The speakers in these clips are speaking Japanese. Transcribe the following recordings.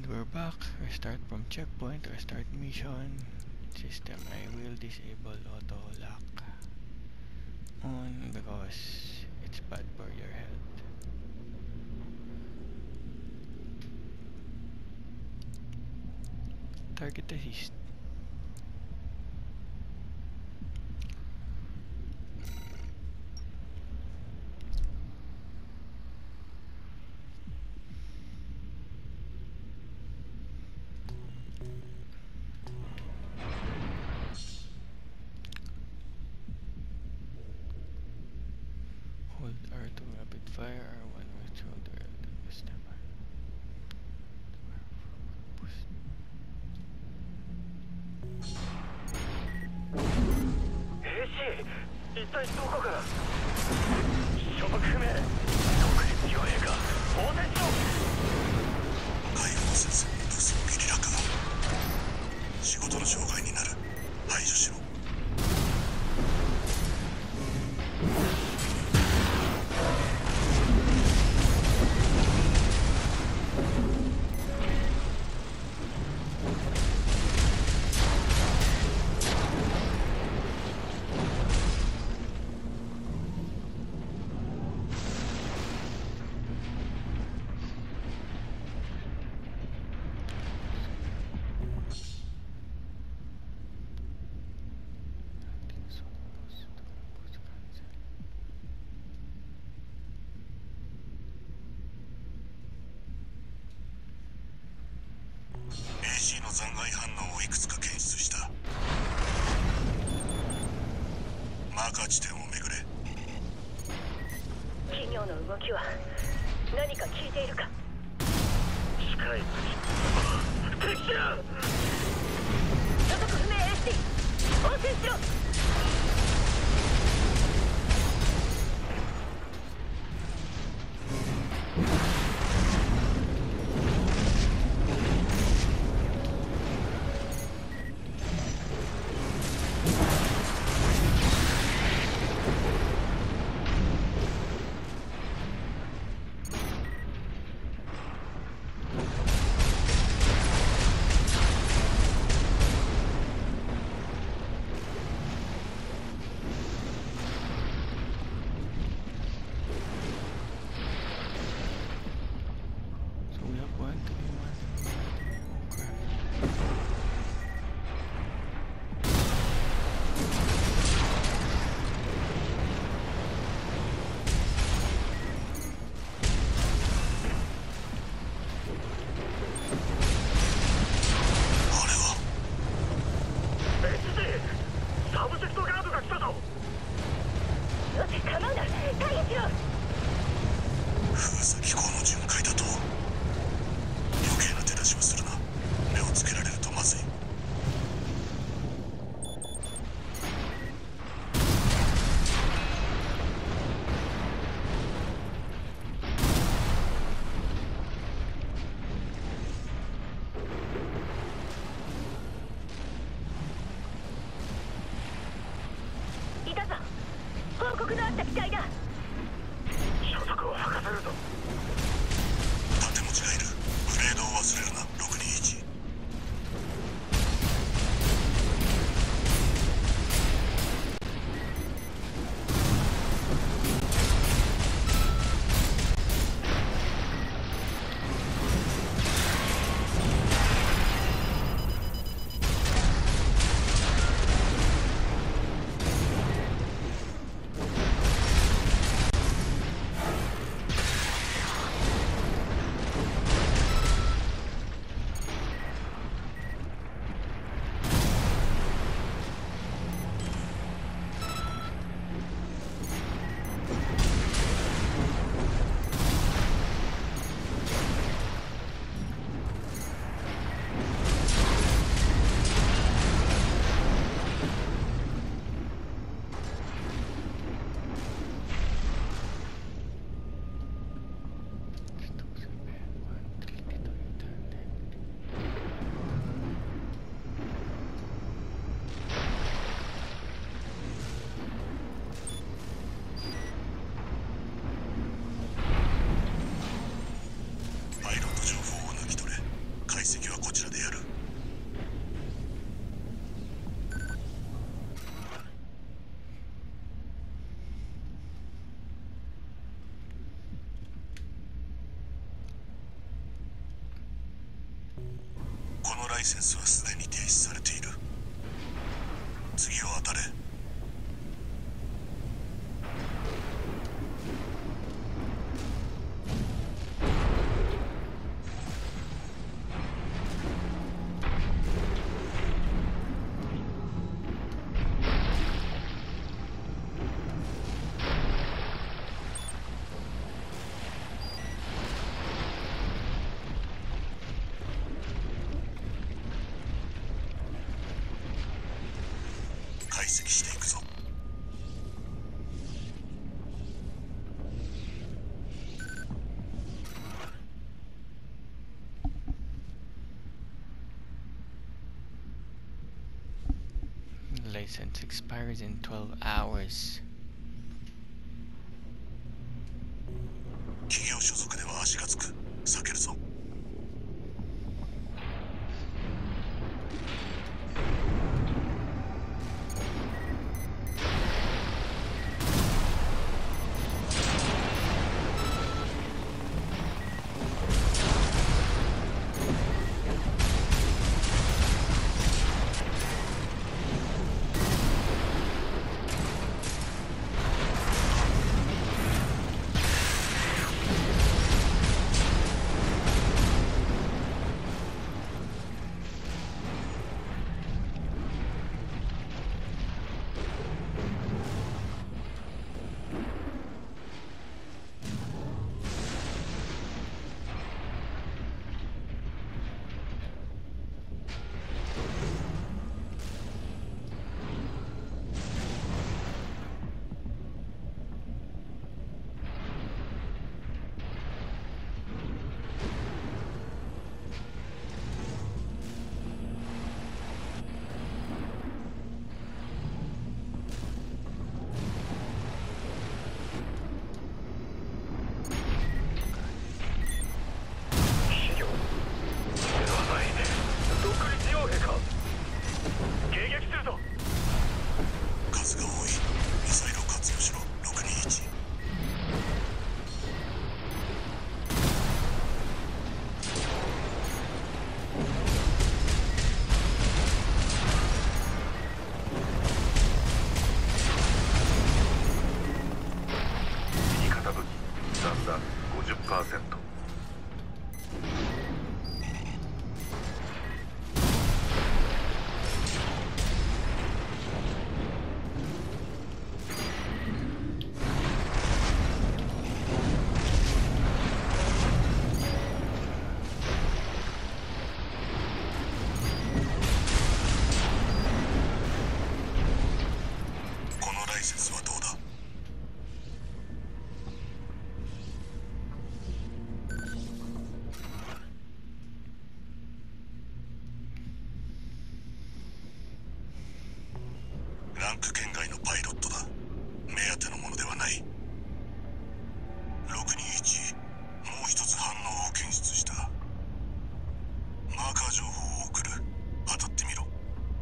And we're back. Restart from checkpoint, restart mission. System, I will disable auto lock on because it's bad for your health. Target assist. Hold R2 rapid fire, R1 with shoulder, step. 一体どこから所属不明特に強いか応戦しろ解放せず武装ゲリラ化仕事の障害になる排除しろAC の残骸反応をいくつか検出したマーカー地点を巡れ企業の動きは何か聞いているか近い敵だ所属不明 AC 応戦しろ封鎖機構の巡回だと余計な手出しはするな目をつけられるとまずいいたぞ報告のあった機体だ所属を吐かせるぞライセンスはすでに停止されている。次は当たれ。解析していくぞ。 License expires in 12 hours. 企業所属では足がつく。避けるぞ。数が多い。ミサイルを活用しろ。621。 右肩武器残弾 50%。 このライセンスはどうだ。ランク圏外のパイロットだ。目当てのものではない。621、もう一つ反応を検出した。マーカー情報を送る。当たってみろ。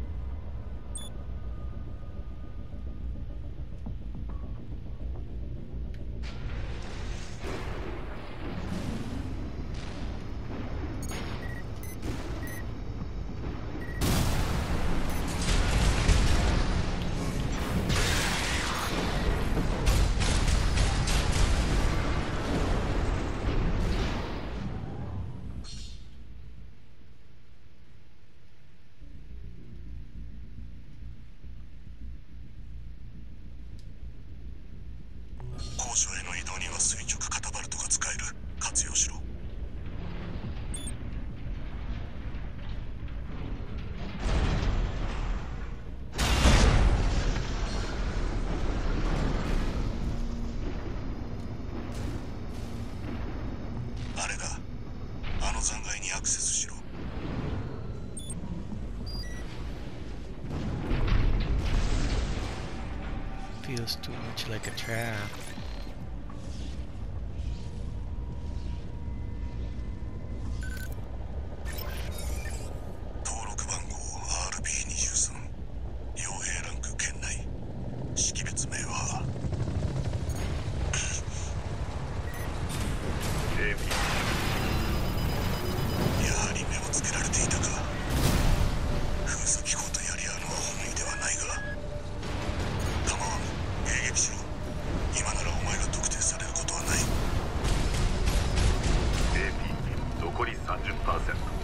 高所への移動には垂直カタパルトが使える。活用しろ。あれだ。あの残骸にアクセスしろ。 Feels too much like a trap. 登録番号 RB23。傭兵ランク圏内。識別名は AB。 やはり目をつけられていたか。 80%。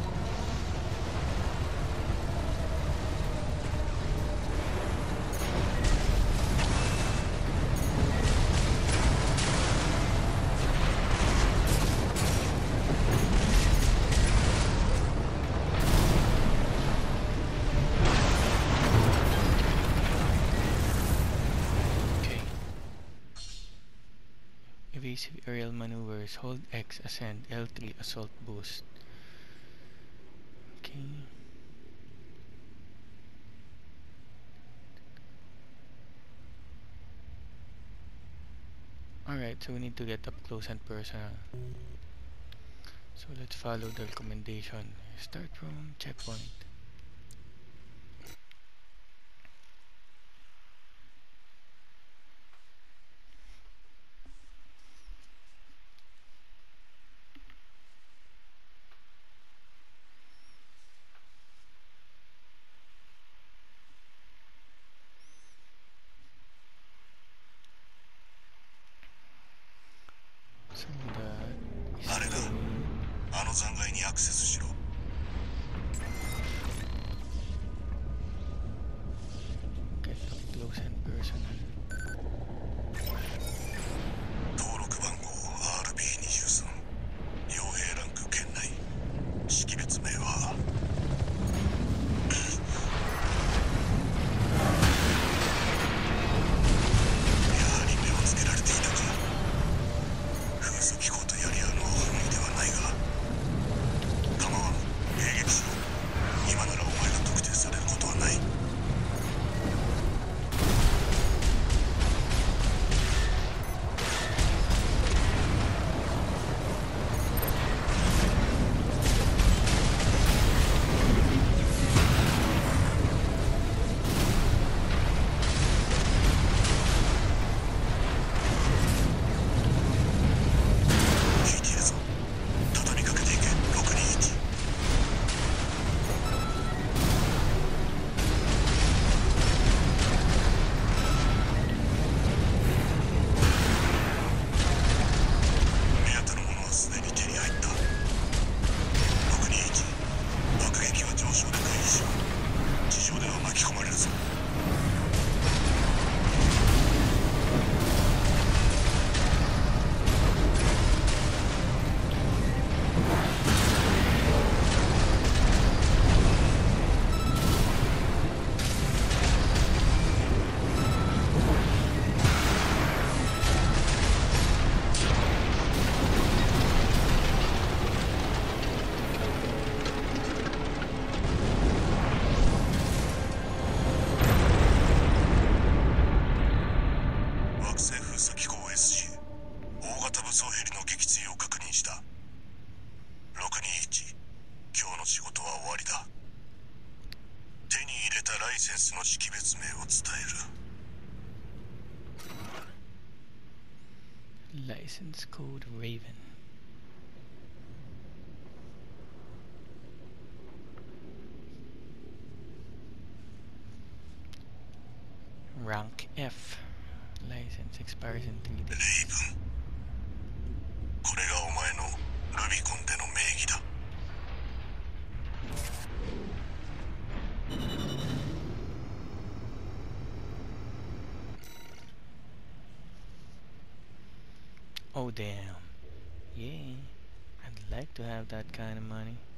Evasive aerial maneuvers. Hold X, ascend. L3, assault boost. Okay. Alright, so we need to get up close and personal. So let's follow the recommendation. Start from checkpoint. So that is あれだ。あの残骸にアクセスしろ。 get up close and personal. 登録番号 RB23。傭兵ランク圏内。識別名はやはり目をつけられていたか。風速機構とやり合うのは本意ではないが構わん。迎撃しろ。今ならお前が特定されることはない。 引いているぞ。畳みかけていけ。621。 目当てのものはすでに手に入った。621。爆撃は上昇で回避しろ。地上では巻き込まれるぞ。 惑星封鎖機構 SG 大型武装ヘリの撃墜を確認した。621。今日の仕事は終わりだ。手に入れたライセンスの識別名を伝える。 License code Raven. Rank F. License expires in 3 レイ days. ブン。これがお前のルビコンでの名義だ。 Oh damn. Yeah. I'd like to have that kind of money.